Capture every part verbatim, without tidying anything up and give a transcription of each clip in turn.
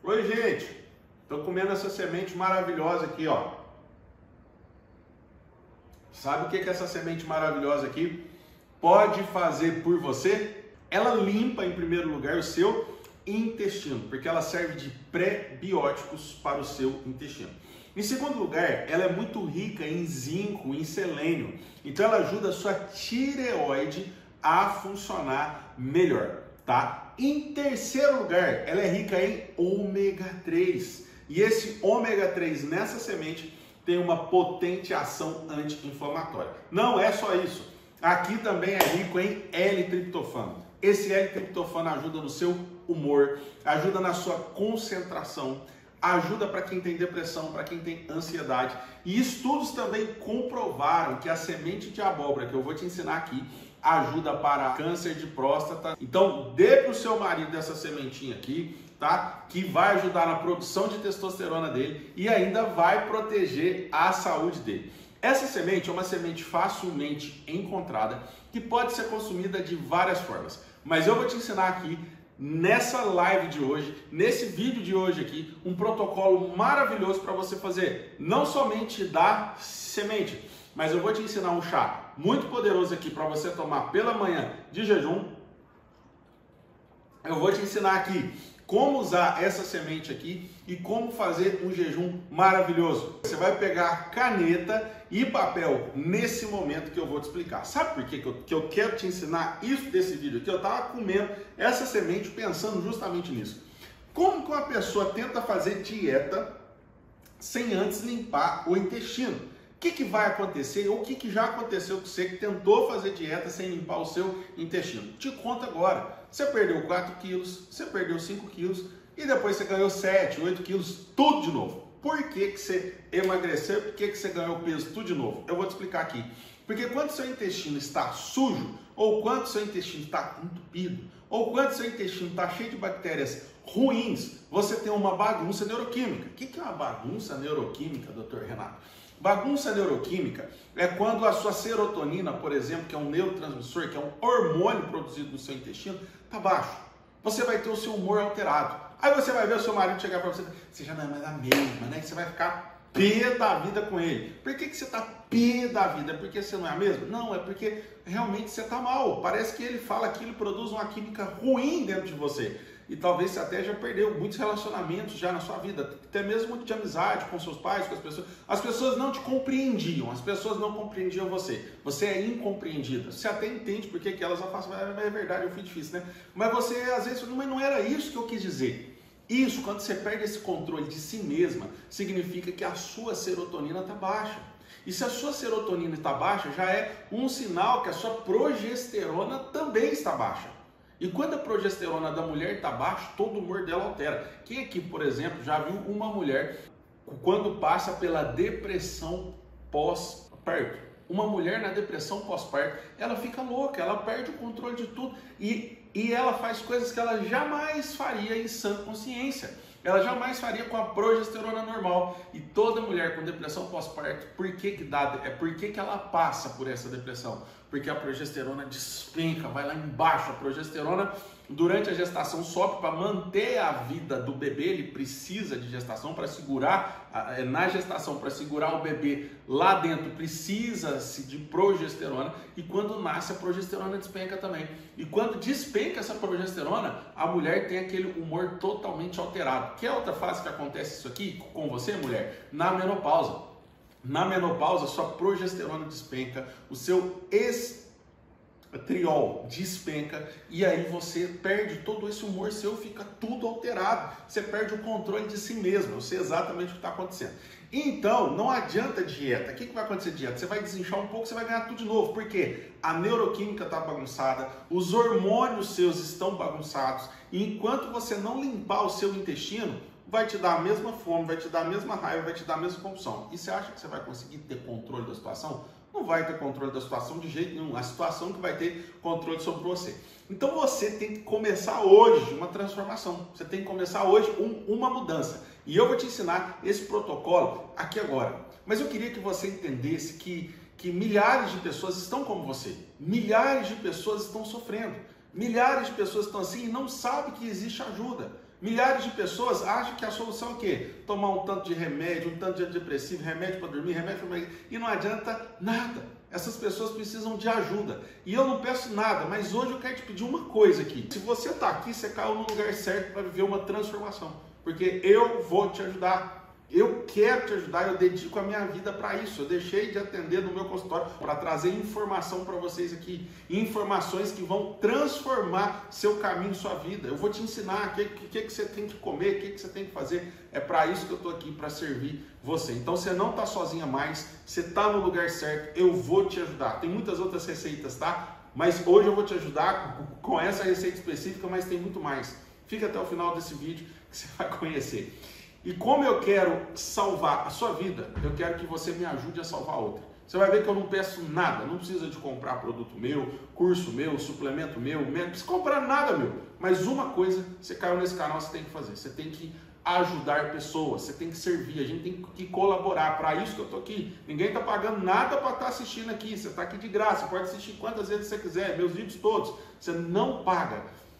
Oi, gente! Estou comendo essa semente maravilhosa aqui, ó. Sabe o que que essa semente maravilhosa aqui pode fazer por você? Ela limpa, em primeiro lugar, o seu intestino, porque ela serve de pré-bióticos para o seu intestino. Em segundo lugar, ela é muito rica em zinco, em selênio, então ela ajuda a sua tireoide a funcionar melhor, tá? Em terceiro lugar, ela é rica em ômega três, e esse ômega três nessa semente tem uma potente ação anti-inflamatória. Não é só isso, aqui também é rico em L-triptofano. Esse L-triptofano ajuda no seu humor, ajuda na sua concentração, ajuda para quem tem depressão, para quem tem ansiedade. E estudos também comprovaram que a semente de abóbora, que eu vou te ensinar aqui, ajuda para câncer de próstata. Então, dê para o seu marido essa sementinha aqui, tá? Que vai ajudar na produção de testosterona dele e ainda vai proteger a saúde dele. Essa semente é uma semente facilmente encontrada que pode ser consumida de várias formas. Mas eu vou te ensinar aqui nessa live de hoje, nesse vídeo de hoje aqui, um protocolo maravilhoso para você fazer, não somente da semente, mas eu vou te ensinar um chá muito poderoso aqui para você tomar pela manhã de jejum. Eu vou te ensinar aqui como usar essa semente aqui e como fazer um jejum maravilhoso. Você vai pegar caneta e papel nesse momento que eu vou te explicar. Sabe por quê que eu, que eu quero te ensinar isso desse vídeo aqui? Eu estava comendo essa semente pensando justamente nisso. Como que uma pessoa tenta fazer dieta sem antes limpar o intestino? O que, que vai acontecer ou o que, que já aconteceu com você que tentou fazer dieta sem limpar o seu intestino? Te conto agora. Você perdeu quatro quilos, você perdeu cinco quilos e depois você ganhou sete, oito quilos, tudo de novo. Por que que você emagreceu? Por que que você ganhou peso? Tudo de novo. Eu vou te explicar aqui. Porque quando seu intestino está sujo, ou quando seu intestino está entupido, ou quando seu intestino está cheio de bactérias ruins, você tem uma bagunça neuroquímica. O que que é uma bagunça neuroquímica, doutor Renato? Bagunça neuroquímica é quando a sua serotonina, por exemplo, que é um neurotransmissor, que é um hormônio produzido no seu intestino, está baixo. Você vai ter o seu humor alterado. Aí você vai ver o seu marido chegar para você, você já não é mais a mesma, né? Você vai ficar pé da vida com ele. Por que que você está pé da vida? Porque você não é a mesma? Não, é porque realmente você está mal. Parece que ele fala aquilo e produz uma química ruim dentro de você. E talvez você até já perdeu muitos relacionamentos já na sua vida, até mesmo de amizade com seus pais, com as pessoas. As pessoas não te compreendiam, as pessoas não compreendiam você. Você é incompreendida. Você até entende porque que elas afastam, é verdade, eu fui difícil, né? Mas você, às vezes, mas não era isso que eu quis dizer. Isso, quando você perde esse controle de si mesma, significa que a sua serotonina está baixa. E se a sua serotonina está baixa, já é um sinal que a sua progesterona também está baixa. E quando a progesterona da mulher está baixa, todo o humor dela altera. Quem aqui, por exemplo, já viu uma mulher quando passa pela depressão pós-parto? Uma mulher na depressão pós-parto, ela fica louca, ela perde o controle de tudo e, e ela faz coisas que ela jamais faria em sã consciência. Ela jamais faria com a progesterona normal. E toda mulher com depressão pós-parto, por que que dá? É por que que ela passa por essa depressão? Porque a progesterona despenca, vai lá embaixo. A progesterona durante a gestação sobe para manter a vida do bebê. Ele precisa de gestação para segurar, na gestação, para segurar o bebê lá dentro, precisa-se de progesterona. E quando nasce, a progesterona despenca também. E quando despenca essa progesterona, a mulher tem aquele humor totalmente alterado. Que é outra fase que acontece isso aqui com você, mulher? Na menopausa. Na menopausa, sua progesterona despenca, o seu estriol despenca e aí você perde todo esse humor seu, fica tudo alterado. Você perde o controle de si mesmo. Eu sei exatamente o que está acontecendo. Então, não adianta dieta. O que que vai acontecer dieta? Você vai desinchar um pouco, você vai ganhar tudo de novo. Por quê? A neuroquímica está bagunçada, os hormônios seus estão bagunçados. E enquanto você não limpar o seu intestino, vai te dar a mesma fome, vai te dar a mesma raiva, vai te dar a mesma compulsão. E você acha que você vai conseguir ter controle da situação? Não vai ter controle da situação de jeito nenhum. A situação que vai ter controle sobre você. Então você tem que começar hoje uma transformação. Você tem que começar hoje um, uma mudança. E eu vou te ensinar esse protocolo aqui agora. Mas eu queria que você entendesse que, que milhares de pessoas estão como você. Milhares de pessoas estão sofrendo. Milhares de pessoas estão assim e não sabem que existe ajuda. Milhares de pessoas acham que a solução é o quê? Tomar um tanto de remédio, um tanto de antidepressivo, remédio para dormir, remédio para... E não adianta nada. Essas pessoas precisam de ajuda. E eu não peço nada, mas hoje eu quero te pedir uma coisa aqui. Se você está aqui, você caiu no lugar certo para viver uma transformação. Porque eu vou te ajudar. Eu quero te ajudar, eu dedico a minha vida para isso. Eu deixei de atender no meu consultório para trazer informação para vocês aqui. Informações que vão transformar seu caminho, sua vida. Eu vou te ensinar o que, que, que você tem que comer, o que, que você tem que fazer. É para isso que eu estou aqui, para servir você. Então você não está sozinha mais, você está no lugar certo, eu vou te ajudar. Tem muitas outras receitas, tá? Mas hoje eu vou te ajudar com essa receita específica, mas tem muito mais. Fica até o final desse vídeo que você vai conhecer. E como eu quero salvar a sua vida, eu quero que você me ajude a salvar outra. Você vai ver que eu não peço nada, não precisa de comprar produto meu, curso meu, suplemento meu, não precisa comprar nada meu. Mas uma coisa, você caiu nesse canal, você tem que fazer, você tem que ajudar pessoas, você tem que servir, a gente tem que colaborar. Para isso que eu estou aqui, ninguém está pagando nada para estar assistindo aqui, você está aqui de graça, pode assistir quantas vezes você quiser, meus vídeos todos, você não paga.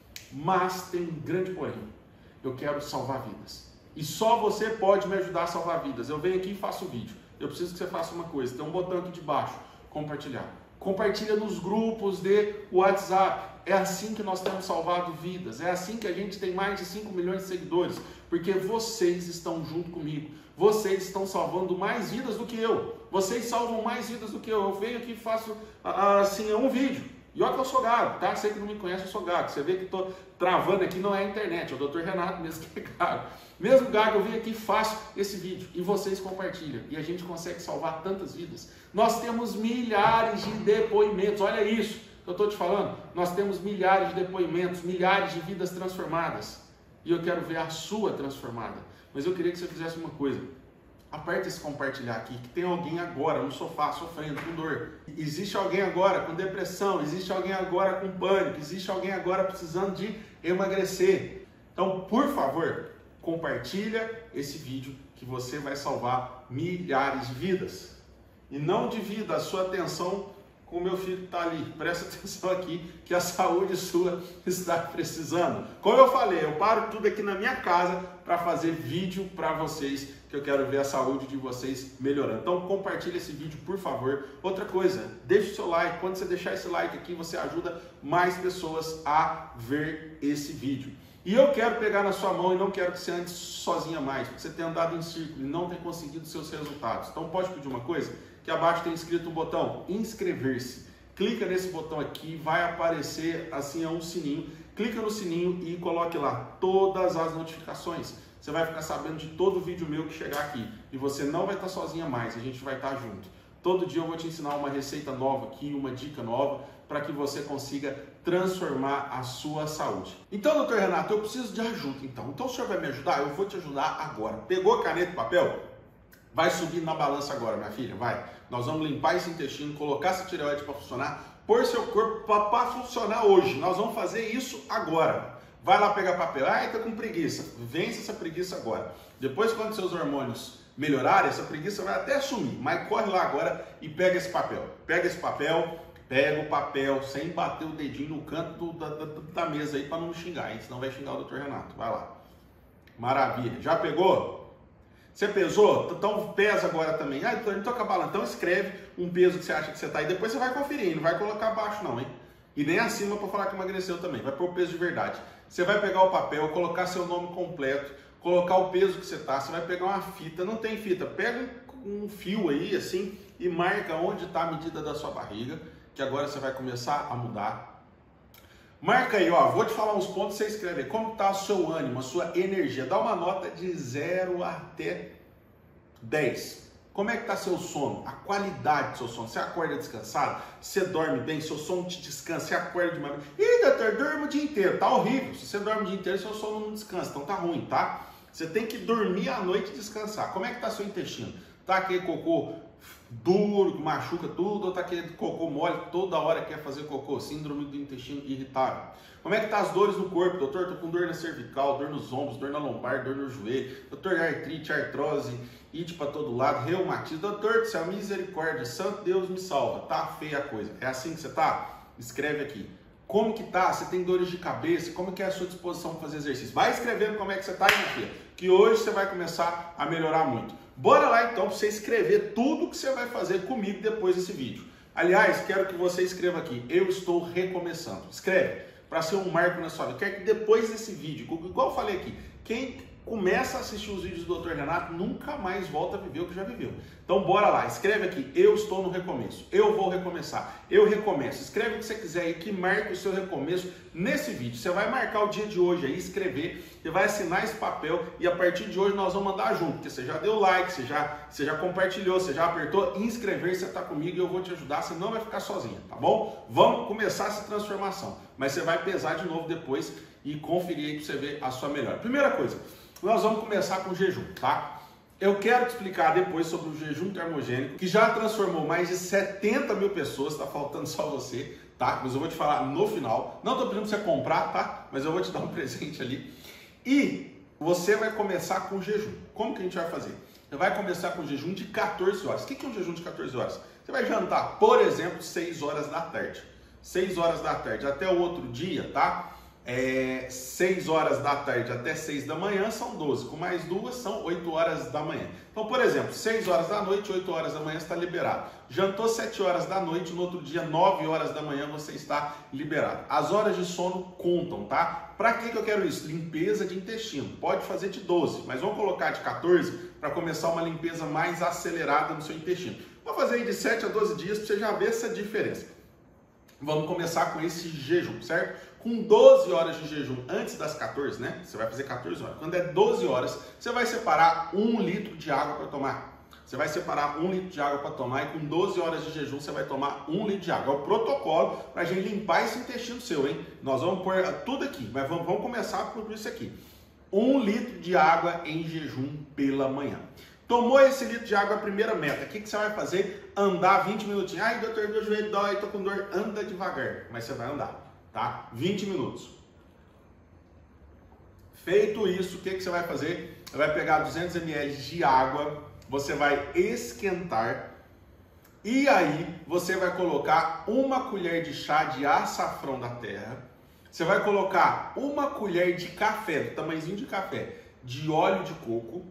Mas tem um grande porém, eu quero salvar vidas. E só você pode me ajudar a salvar vidas. Eu venho aqui e faço o vídeo. Eu preciso que você faça uma coisa. Tem um botão aqui de baixo. Compartilhar. Compartilha nos grupos de WhatsApp. É assim que nós temos salvado vidas. É assim que a gente tem mais de cinco milhões de seguidores. Porque vocês estão junto comigo. Vocês estão salvando mais vidas do que eu. Vocês salvam mais vidas do que eu. Eu venho aqui e faço assim um vídeo. E olha que eu sou gago, tá? Você que não me conhece, eu sou gago. Você vê que estou travando aqui, não é a internet, é o doutor Renato mesmo que é gago. Mesmo gago, eu venho aqui e faço esse vídeo. E vocês compartilham. E a gente consegue salvar tantas vidas. Nós temos milhares de depoimentos. Olha isso que eu estou te falando. Nós temos milhares de depoimentos, milhares de vidas transformadas. E eu quero ver a sua transformada. Mas eu queria que você fizesse uma coisa. Aperta esse compartilhar aqui, que tem alguém agora no sofá sofrendo com dor. Existe alguém agora com depressão, existe alguém agora com pânico, existe alguém agora precisando de emagrecer. Então, por favor, compartilha esse vídeo que você vai salvar milhares de vidas. E não divida a sua atenção com o meu filho que está ali. Presta atenção aqui que a saúde sua está precisando. Como eu falei, eu paro tudo aqui na minha casa para fazer vídeo para vocês, que eu quero ver a saúde de vocês melhorando. Então compartilha esse vídeo, por favor. Outra coisa, deixa o seu like. Quando você deixar esse like aqui, você ajuda mais pessoas a ver esse vídeo. E eu quero pegar na sua mão e não quero que você ande sozinha mais, porque você tem andado em círculo e não tem conseguido seus resultados. Então pode pedir uma coisa? Que abaixo tem escrito um botão inscrever-se. Clica nesse botão aqui, vai aparecer assim um sininho. Clica no sininho e coloque lá todas as notificações. Você vai ficar sabendo de todo vídeo meu que chegar aqui. E você não vai estar sozinha mais, a gente vai estar junto. Todo dia eu vou te ensinar uma receita nova aqui, uma dica nova, para que você consiga transformar a sua saúde. Então, doutor Renato, eu preciso de ajuda. Então, então o senhor vai me ajudar? Eu vou te ajudar agora. Pegou a caneta e papel? Vai subir na balança agora, minha filha, vai. Nós vamos limpar esse intestino, colocar essa tireoide para funcionar, pôr seu corpo para funcionar hoje. Nós vamos fazer isso agora. Vai lá pegar papel. Ai, tá com preguiça. Vence essa preguiça agora. Depois, quando seus hormônios melhorarem, essa preguiça vai até sumir. Mas corre lá agora e pega esse papel. Pega esse papel, pega o papel, sem bater o dedinho no canto do, da, da, da mesa aí para não me xingar, hein? Senão vai xingar o doutor Renato. Vai lá. Maravilha. Já pegou? Você pesou? Então pesa agora também. Ah, doutor, não tô com a balança. Então escreve um peso que você acha que você tá aí. Depois você vai conferir, não vai colocar abaixo não, hein? E nem acima para falar que emagreceu também. Vai pôr o peso de verdade. Você vai pegar o papel, colocar seu nome completo, colocar o peso que você tá. Você vai pegar uma fita. Não tem fita. Pega um fio aí, assim, e marca onde está a medida da sua barriga, que agora você vai começar a mudar. Marca aí, ó, vou te falar uns pontos, você escreve aí. Como está o seu ânimo, a sua energia? Dá uma nota de zero até dez. Como é que está seu sono? A qualidade do seu sono? Você acorda descansado? Você dorme bem? Seu sono te descansa? Você acorda de manhã? Ih, doutor, durmo o dia inteiro. Tá horrível. Se você dorme o dia inteiro, seu sono não descansa. Então tá ruim, tá? Você tem que dormir à noite e descansar. Como é que está seu intestino? Tá aquele cocô duro, que machuca tudo, ou tá aquele cocô mole, toda hora quer fazer cocô, síndrome do intestino irritável. Como é que tá as dores no corpo? Doutor, tô com dor na cervical, dor nos ombros, dor na lombar, dor no joelho. Doutor, artrite, artrose, ite para todo lado, reumatismo. Doutor do céu, misericórdia, santo Deus me salva. Tá feia a coisa. É assim que você tá? Escreve aqui. Como que tá? Você tem dores de cabeça? Como que é a sua disposição para fazer exercício? Vai escrevendo como é que você tá aí, minha filha, que hoje você vai começar a melhorar muito. Bora lá então para você escrever tudo que você vai fazer comigo depois desse vídeo. Aliás, quero que você escreva aqui, eu estou recomeçando. Escreve, para ser um marco na sua vida. Quero que depois desse vídeo, igual eu falei aqui, quem começa a assistir os vídeos do doutor Renato nunca mais volta a viver o que já viveu. Então bora lá, escreve aqui, eu estou no recomeço, eu vou recomeçar, eu recomeço. Escreve o que você quiser aí, que marque o seu recomeço nesse vídeo. Você vai marcar o dia de hoje aí, escrever, você vai assinar esse papel e a partir de hoje nós vamos mandar junto, porque você já deu like, você já, você já compartilhou, você já apertou inscrever, você está comigo e eu vou te ajudar, você não vai ficar sozinha, tá bom? Vamos começar essa transformação, mas você vai pesar de novo depois e conferir aí para você ver a sua melhora. Primeira coisa, nós vamos começar com o jejum, tá? Eu quero te explicar depois sobre o jejum termogênico, que já transformou mais de setenta mil pessoas, tá faltando só você, tá? Mas eu vou te falar no final. Não tô pedindo pra você comprar, tá? Mas eu vou te dar um presente ali. E você vai começar com o jejum. Como que a gente vai fazer? Você vai começar com o jejum de quatorze horas. O que é um jejum de quatorze horas? Você vai jantar, por exemplo, seis horas da tarde. seis horas da tarde até o outro dia, tá? É, seis horas da tarde até seis da manhã são doze, com mais duas são oito horas da manhã. Então, por exemplo, seis horas da noite, oito horas da manhã está liberado. Jantou sete horas da noite, no outro dia nove horas da manhã você está liberado. As horas de sono contam, tá? Para que que eu quero isso? Limpeza de intestino. Pode fazer de doze, mas vamos colocar de quatorze para começar uma limpeza mais acelerada no seu intestino. Vou fazer aí de sete a doze dias para você já ver essa diferença. Vamos começar com esse jejum, certo? Com doze horas de jejum antes das quatorze, né? Você vai fazer quatorze horas. Quando é doze horas, você vai separar um litro de água para tomar. Você vai separar um litro de água para tomar e com doze horas de jejum você vai tomar um litro de água. É o protocolo para a gente limpar esse intestino seu, hein? Nós vamos pôr tudo aqui, mas vamos, vamos começar por isso aqui. Um litro de água em jejum pela manhã. Tomou esse litro de água, a primeira meta. O que, que você vai fazer? Andar vinte minutinhos. Ai, doutor, meu joelho dói, tô com dor. Anda devagar, mas você vai andar. Tá? vinte minutos. Feito isso, o que, que você vai fazer? Você vai pegar duzentos mililitros de água, você vai esquentar e aí você vai colocar uma colher de chá de açafrão da terra, você vai colocar uma colher de café, do tamanhozinho de café, de óleo de coco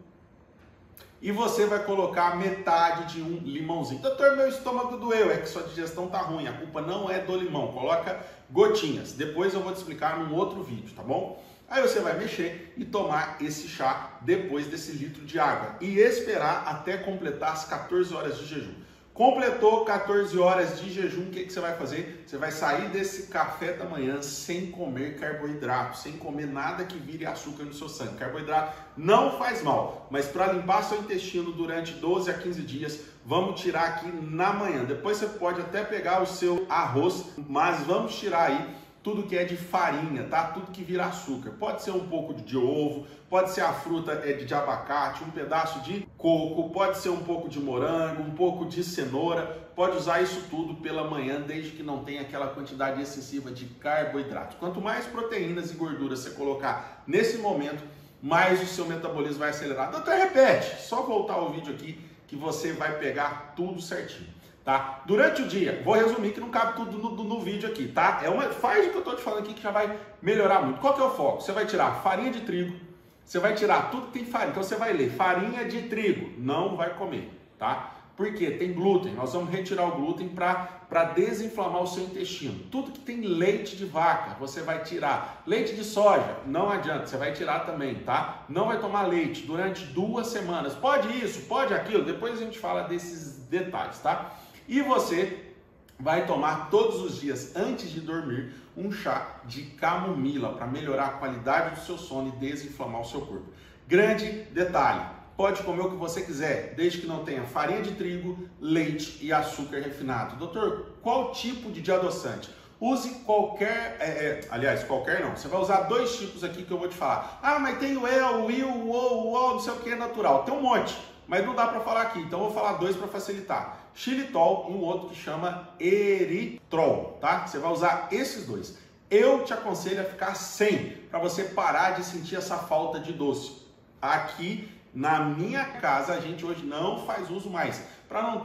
e você vai colocar metade de um limãozinho. Doutor, meu estômago doeu, é que sua digestão tá ruim, a culpa não é do limão, coloca gotinhas. Depois eu vou te explicar num outro vídeo, tá bom? Aí você vai mexer e tomar esse chá depois desse litro de água e esperar até completar as quatorze horas de jejum. Completou quatorze horas de jejum, o que, que você vai fazer? Você vai sair desse café da manhã sem comer carboidrato, sem comer nada que vire açúcar no seu sangue. Carboidrato não faz mal, mas para limpar seu intestino durante doze a quinze dias, vamos tirar aqui na manhã. Depois você pode até pegar o seu arroz, mas vamos tirar aí tudo que é de farinha, tá? Tudo que vira açúcar. Pode ser um pouco de ovo, pode ser a fruta de abacate, um pedaço de coco, pode ser um pouco de morango, um pouco de cenoura. Pode usar isso tudo pela manhã, desde que não tenha aquela quantidade excessiva de carboidrato. Quanto mais proteínas e gorduras você colocar nesse momento, mais o seu metabolismo vai acelerar. Doutor, repete, só voltar o vídeo aqui que você vai pegar tudo certinho. Tá? Durante o dia, vou resumir que não cabe tudo no, no, no vídeo aqui, tá? É uma, faz o que eu estou te falando aqui que já vai melhorar muito. Qual que é o foco? Você vai tirar farinha de trigo, você vai tirar tudo que tem farinha. Então você vai ler farinha de trigo, não vai comer, tá? Porque tem glúten, nós vamos retirar o glúten para desinflamar o seu intestino. Tudo que tem leite de vaca, você vai tirar. Leite de soja, não adianta, você vai tirar também, tá? Não vai tomar leite durante duas semanas. Pode isso, pode aquilo, depois a gente fala desses detalhes, tá? E você vai tomar todos os dias, antes de dormir, um chá de camomila para melhorar a qualidade do seu sono e desinflamar o seu corpo. Grande detalhe, pode comer o que você quiser, desde que não tenha farinha de trigo, leite e açúcar refinado. Doutor, qual tipo de adoçante? Use qualquer, é, é, aliás, qualquer não, você vai usar dois tipos aqui que eu vou te falar. Ah, mas tem o El, o Will, o O, o O, não sei o que, é natural. Tem um monte, mas não dá para falar aqui, então eu vou falar dois para facilitar. Xilitol e um outro que chama eritrol, tá? Você vai usar esses dois. Eu te aconselho a ficar sem, para você parar de sentir essa falta de doce. Aqui na minha casa a gente hoje não faz uso mais, para não ter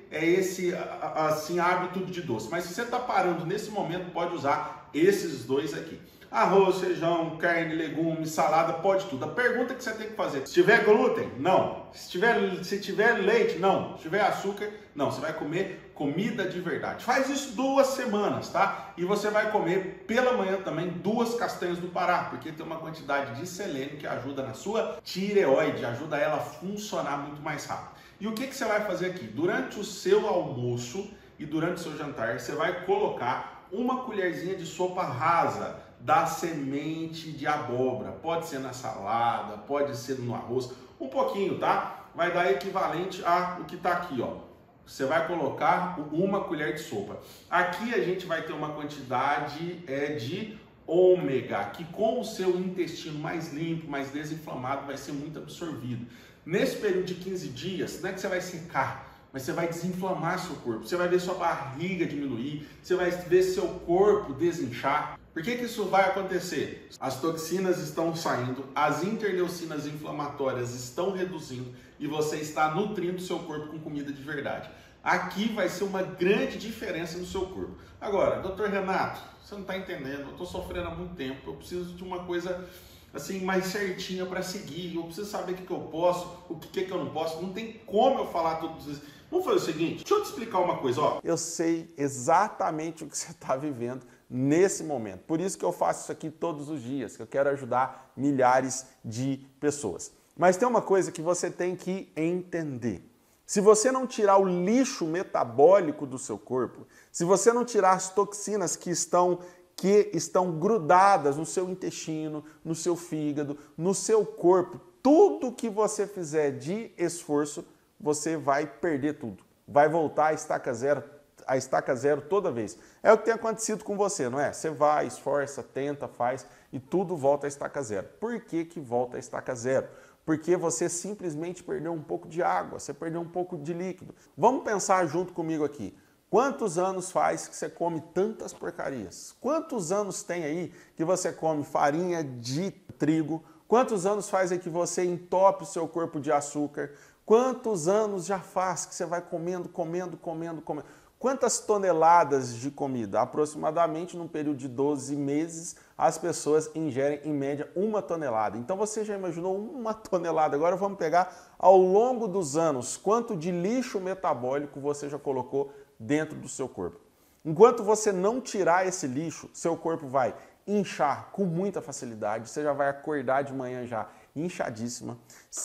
é esse assim hábito de doce. Mas se você está parando nesse momento, pode usar esses dois aqui. Arroz, feijão, carne, legumes, salada, pode tudo. A pergunta que você tem que fazer: se tiver glúten? Não. Se tiver, se tiver leite? Não. Se tiver açúcar? Não. Você vai comer comida de verdade. Faz isso duas semanas, tá? E você vai comer pela manhã também duas castanhas do Pará, porque tem uma quantidade de selênio que ajuda na sua tireoide, ajuda ela a funcionar muito mais rápido. E o que, que você vai fazer aqui? Durante o seu almoço e durante o seu jantar, você vai colocar uma colherzinha de sopa rasa da semente de abóbora. Pode ser na salada, pode ser no arroz, um pouquinho, tá? Vai dar equivalente a o que tá aqui, ó. Você vai colocar uma colher de sopa. Aqui a gente vai ter uma quantidade é, de ômega, que com o seu intestino mais limpo, mais desinflamado, vai ser muito absorvido. Nesse período de quinze dias, não é que você vai secar, mas você vai desinflamar seu corpo, você vai ver sua barriga diminuir, você vai ver seu corpo desinchar. Por que que isso vai acontecer? As toxinas estão saindo, as interleucinas inflamatórias estão reduzindo e você está nutrindo seu corpo com comida de verdade. Aqui vai ser uma grande diferença no seu corpo. Agora, doutor Renato, você não está entendendo, eu estou sofrendo há muito tempo, eu preciso de uma coisa assim mais certinha para seguir, eu preciso saber o que, que eu posso, o que, que eu não posso, não tem como eu falar tudo isso. Vamos fazer o seguinte, deixa eu te explicar uma coisa, ó. Eu sei exatamente o que você está vivendo nesse momento, por isso que eu faço isso aqui todos os dias, que eu quero ajudar milhares de pessoas. Mas tem uma coisa que você tem que entender. Se você não tirar o lixo metabólico do seu corpo, se você não tirar as toxinas que estão, que estão grudadas no seu intestino, no seu fígado, no seu corpo, tudo que você fizer de esforço, você vai perder tudo. Vai voltar a estaca zero, a estaca zero toda vez. É o que tem acontecido com você, não é? Você vai, esforça, tenta, faz e tudo volta a estaca zero. Por que que volta a estaca zero? Porque você simplesmente perdeu um pouco de água, você perdeu um pouco de líquido. Vamos pensar junto comigo aqui. Quantos anos faz que você come tantas porcarias? Quantos anos tem aí que você come farinha de trigo? Quantos anos faz aí que você entope o seu corpo de açúcar? Quantos anos já faz que você vai comendo, comendo, comendo, comendo? Quantas toneladas de comida? Aproximadamente, num período de doze meses, as pessoas ingerem, em média, uma tonelada. Então, você já imaginou uma tonelada? Agora vamos pegar, ao longo dos anos, quanto de lixo metabólico você já colocou dentro do seu corpo. Enquanto você não tirar esse lixo, seu corpo vai inchar com muita facilidade, você já vai acordar de manhã já inchadíssima.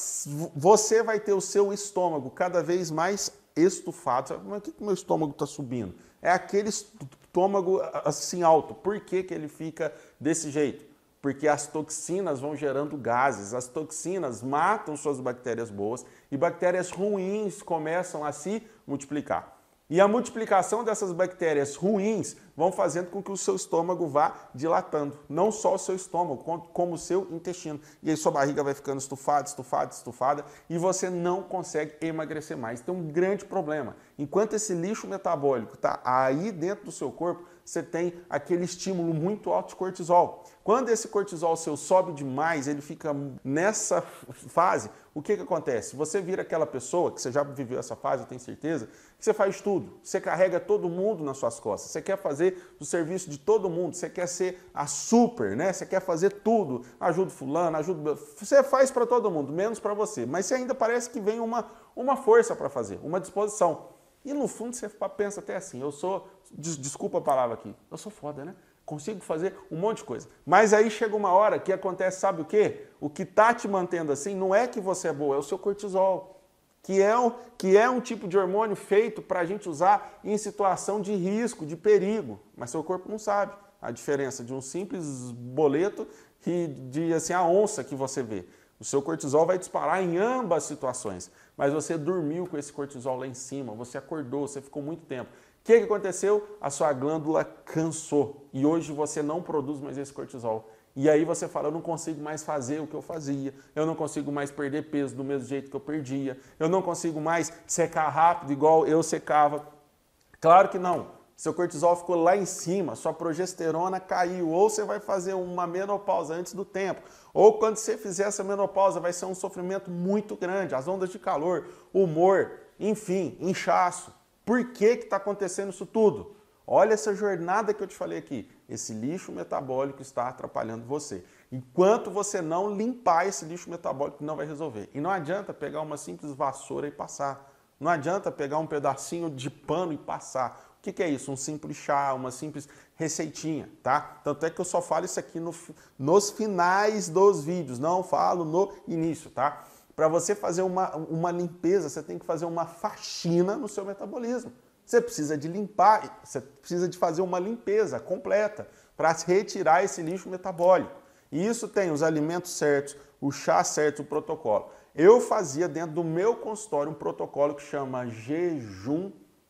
Você vai ter o seu estômago cada vez mais estufado. Sabe, mas por que o meu estômago está subindo? É aquele estômago assim alto. Por que que ele fica desse jeito? Porque as toxinas vão gerando gases. As toxinas matam suas bactérias boas e bactérias ruins começam a se multiplicar. E a multiplicação dessas bactérias ruins vão fazendo com que o seu estômago vá dilatando. Não só o seu estômago, como o seu intestino. E aí sua barriga vai ficando estufada, estufada, estufada e você não consegue emagrecer mais. Tem um grande problema. Enquanto esse lixo metabólico está aí dentro do seu corpo, você tem aquele estímulo muito alto de cortisol. Quando esse cortisol seu sobe demais, ele fica nessa fase, o que que acontece? Você vira aquela pessoa, que você já viveu essa fase, eu tenho certeza, que você faz tudo. Você carrega todo mundo nas suas costas. Você quer fazer o serviço de todo mundo. Você quer ser a super, né? Você quer fazer tudo. Ajuda fulano, ajuda... Você faz para todo mundo, menos para você. Mas você ainda parece que vem uma, uma força para fazer, uma disposição. E no fundo você pensa até assim, eu sou... Desculpa a palavra aqui. Eu sou foda, né? Consigo fazer um monte de coisa. Mas aí chega uma hora que acontece, sabe o quê? O que tá te mantendo assim não é que você é boa, é o seu cortisol. Que é, um, que é um tipo de hormônio feito para a gente usar em situação de risco, de perigo. Mas seu corpo não sabe a diferença de um simples boleto e de assim, a onça que você vê. O seu cortisol vai disparar em ambas situações. Mas você dormiu com esse cortisol lá em cima, você acordou, você ficou muito tempo. O que que aconteceu? A sua glândula cansou e hoje você não produz mais esse cortisol. E aí você fala, eu não consigo mais fazer o que eu fazia, eu não consigo mais perder peso do mesmo jeito que eu perdia, eu não consigo mais secar rápido igual eu secava. Claro que não. Seu cortisol ficou lá em cima, sua progesterona caiu, ou você vai fazer uma menopausa antes do tempo, ou quando você fizer essa menopausa vai ser um sofrimento muito grande, as ondas de calor, humor, enfim, inchaço. Por que que está acontecendo isso tudo? Olha essa jornada que eu te falei aqui. Esse lixo metabólico está atrapalhando você. Enquanto você não limpar esse lixo metabólico, não vai resolver. E não adianta pegar uma simples vassoura e passar. Não adianta pegar um pedacinho de pano e passar. O que que é isso? Um simples chá, uma simples receitinha, tá? Tanto é que eu só falo isso aqui no, nos finais dos vídeos, não falo no início, tá? Para você fazer uma, uma limpeza, você tem que fazer uma faxina no seu metabolismo. Você precisa de limpar, você precisa de fazer uma limpeza completa para retirar esse lixo metabólico. E isso tem os alimentos certos, o chá certo, o protocolo. Eu fazia dentro do meu consultório um protocolo que chama jejum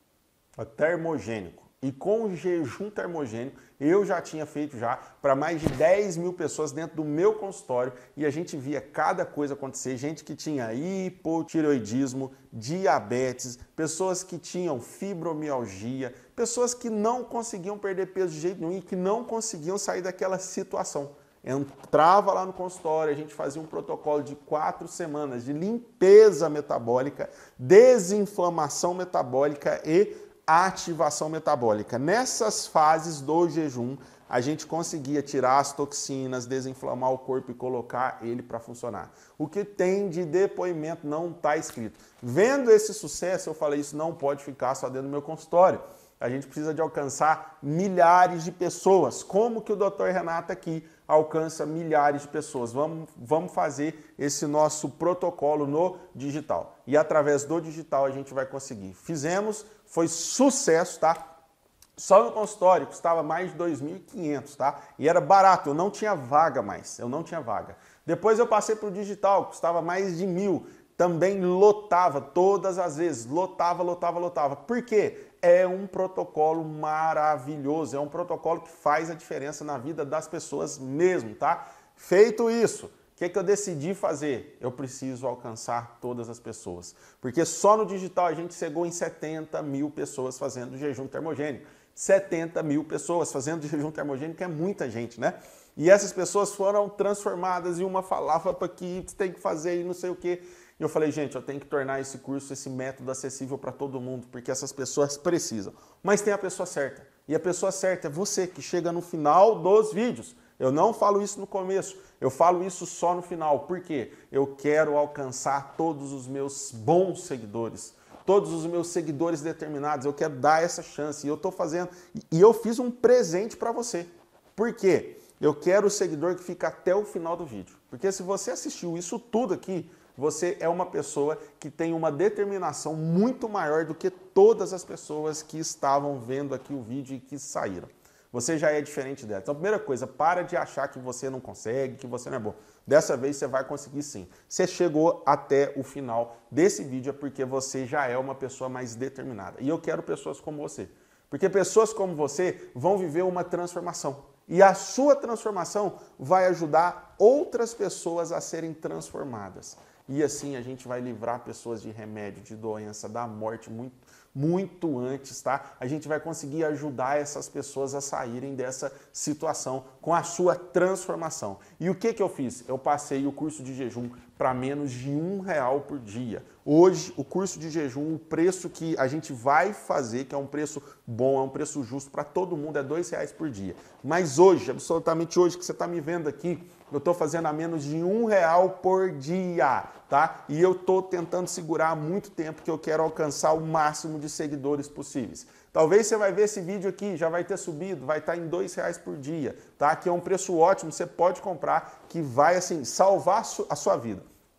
termogênico. E com o jejum termogênico, eu já tinha feito já para mais de dez mil pessoas dentro do meu consultório e a gente via cada coisa acontecer. Gente que tinha hipotireoidismo, diabetes, pessoas que tinham fibromialgia, pessoas que não conseguiam perder peso de jeito nenhum e que não conseguiam sair daquela situação. Entrava lá no consultório, a gente fazia um protocolo de quatro semanas de limpeza metabólica, desinflamação metabólica e ativação metabólica. Nessas fases do jejum, a gente conseguia tirar as toxinas, desinflamar o corpo e colocar ele para funcionar. O que tem de depoimento não está escrito. Vendo esse sucesso, eu falei, isso não pode ficar só dentro do meu consultório. A gente precisa de alcançar milhares de pessoas. Como que o doutor Renato aqui alcança milhares de pessoas? Vamos, vamos fazer esse nosso protocolo no digital. E através do digital a gente vai conseguir. Fizemos, foi sucesso, tá? Só no consultório custava mais de dois mil e quinhentos, tá? E era barato, eu não tinha vaga mais, eu não tinha vaga. Depois eu passei para o digital, custava mais de mil. Também lotava todas as vezes, lotava, lotava, lotava. Por quê? É um protocolo maravilhoso, é um protocolo que faz a diferença na vida das pessoas mesmo, tá? Feito isso, o que que eu decidi fazer? Eu preciso alcançar todas as pessoas, porque só no digital a gente chegou em setenta mil pessoas fazendo jejum termogênico. setenta mil pessoas fazendo jejum termogênico é muita gente, né? E essas pessoas foram transformadas e uma falava para que você tem que fazer e não sei o quê. E eu falei, gente, eu tenho que tornar esse curso, esse método acessível para todo mundo, porque essas pessoas precisam. Mas tem a pessoa certa. E a pessoa certa é você, que chega no final dos vídeos. Eu não falo isso no começo, eu falo isso só no final. Por quê? Eu quero alcançar todos os meus bons seguidores, todos os meus seguidores determinados. Eu quero dar essa chance. E eu estou fazendo. E eu fiz um presente para você. Por quê? Eu quero o seguidor que fica até o final do vídeo. Porque se você assistiu isso tudo aqui, você é uma pessoa que tem uma determinação muito maior do que todas as pessoas que estavam vendo aqui o vídeo e que saíram. Você já é diferente delas. Então, primeira coisa, para de achar que você não consegue, que você não é bom. Dessa vez você vai conseguir sim. Você chegou até o final desse vídeo é porque você já é uma pessoa mais determinada. E eu quero pessoas como você. Porque pessoas como você vão viver uma transformação. E a sua transformação vai ajudar outras pessoas a serem transformadas. E assim a gente vai livrar pessoas de remédio, de doença, da morte muito, muito antes, tá? A gente vai conseguir ajudar essas pessoas a saírem dessa situação com a sua transformação. E o que que eu fiz? Eu passei o curso de jejum para menos de um real por dia. Hoje, o curso de jejum, o preço que a gente vai fazer, que é um preço bom, é um preço justo para todo mundo, é dois reais por dia. Mas hoje, absolutamente hoje que você está me vendo aqui, eu estou fazendo a menos de um real por dia, tá? E eu estou tentando segurar há muito tempo que eu quero alcançar o máximo de seguidores possíveis. Talvez você vai ver esse vídeo aqui, já vai ter subido, vai estar em dois reais por dia, tá? Que é um preço ótimo, você pode comprar, que vai assim salvar a sua vida.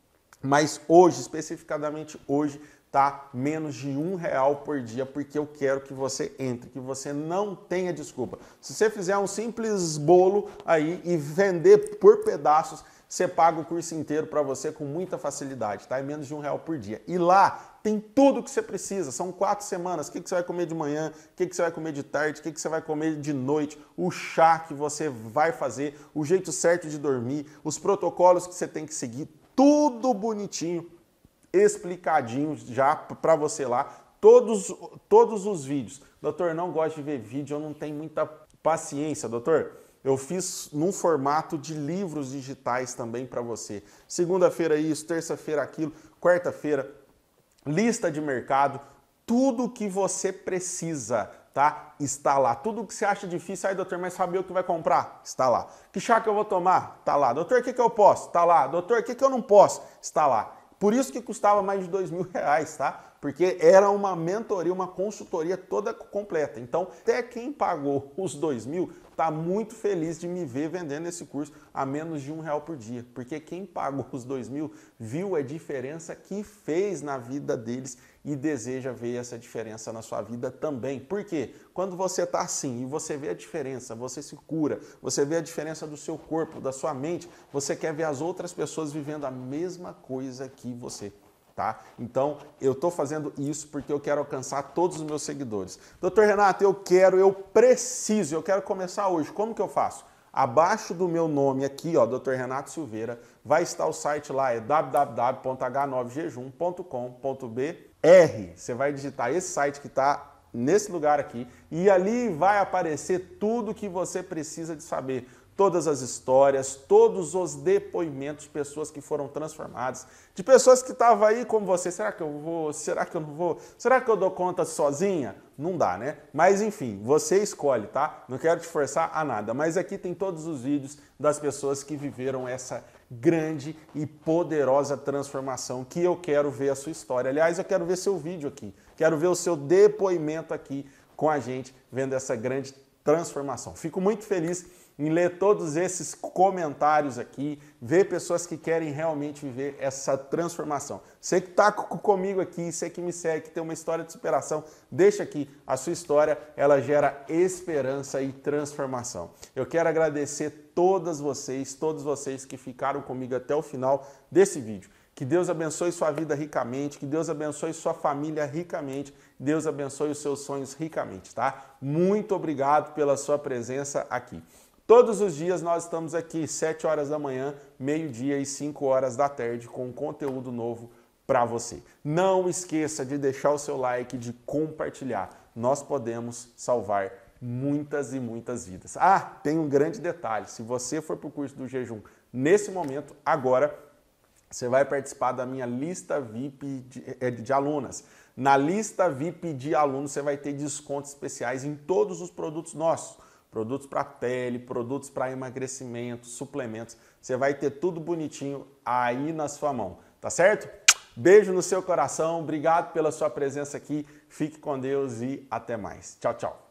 Mas hoje, especificadamente hoje, tá menos de um real por dia, porque eu quero que você entre, que você não tenha desculpa. Se você fizer um simples bolo aí e vender por pedaços, você paga o curso inteiro para você com muita facilidade, tá? É menos de um real por dia. E lá tem tudo que você precisa, são quatro semanas. O que você vai comer de manhã, o que você vai comer de tarde, o que você vai comer de noite, o chá que você vai fazer, o jeito certo de dormir, os protocolos que você tem que seguir, tudo bonitinho, explicadinho já para você lá, todos, todos os vídeos. Doutor, não gosto de ver vídeo, eu não tenho muita paciência, doutor. Eu fiz num formato de livros digitais também para você. Segunda-feira isso, terça-feira aquilo, quarta-feira lista de mercado, Tudo que você precisa, tá? Está lá. Tudo que você acha difícil, aí, doutor, mas saber o que vai comprar? Está lá. Que chá que eu vou tomar? Está lá. Doutor, o que, que eu posso? Está lá. Doutor, o que, que eu não posso? Está lá. Por isso que custava mais de dois mil reais, tá? Porque era uma mentoria, uma consultoria toda completa. Então, até quem pagou os dois mil está muito feliz de me ver vendendo esse curso a menos de um real por dia. Porque quem pagou os dois mil viu a diferença que fez na vida deles e deseja ver essa diferença na sua vida também. Por quê? Quando você está assim e você vê a diferença, você se cura, você vê a diferença do seu corpo, da sua mente, você quer ver as outras pessoas vivendo a mesma coisa que você. Tá? Então, eu estou fazendo isso porque eu quero alcançar todos os meus seguidores. doutor Renato, eu quero, eu preciso, eu quero começar hoje. Como que eu faço? Abaixo do meu nome aqui, ó, doutor Renato Silveira, vai estar o site lá, é w w w ponto h nove jejum ponto com ponto b r. Você vai digitar esse site que está nesse lugar aqui e ali vai aparecer tudo que você precisa de saber. Todas as histórias, todos os depoimentos de pessoas que foram transformadas, de pessoas que estavam aí como você. Será que eu vou? Será que eu não vou? Será que eu dou conta sozinha? Não dá, né? Mas enfim, você escolhe, tá? Não quero te forçar a nada, mas aqui tem todos os vídeos das pessoas que viveram essa grande e poderosa transformação que eu quero ver a sua história. Aliás, eu quero ver seu vídeo aqui, quero ver o seu depoimento aqui com a gente, vendo essa grande transformação. Fico muito feliz em ler todos esses comentários aqui, ver pessoas que querem realmente viver essa transformação. Você que está comigo aqui, você que me segue, que tem uma história de superação, deixa aqui a sua história, ela gera esperança e transformação. Eu quero agradecer todas vocês, todos vocês que ficaram comigo até o final desse vídeo. Que Deus abençoe sua vida ricamente, que Deus abençoe sua família ricamente, Deus abençoe os seus sonhos ricamente, tá? Muito obrigado pela sua presença aqui. Todos os dias nós estamos aqui, sete horas da manhã, meio-dia e cinco horas da tarde, com conteúdo novo para você. Não esqueça de deixar o seu like, de compartilhar. Nós podemos salvar muitas e muitas vidas. Ah, tem um grande detalhe. Se você for para o curso do jejum nesse momento, agora, você vai participar da minha lista V I P de, de alunas. Na lista V I P de alunos, você vai ter descontos especiais em todos os produtos nossos. Produtos para pele, produtos para emagrecimento, suplementos. Você vai ter tudo bonitinho aí na sua mão, tá certo? Beijo no seu coração, obrigado pela sua presença aqui. Fique com Deus e até mais. Tchau, tchau.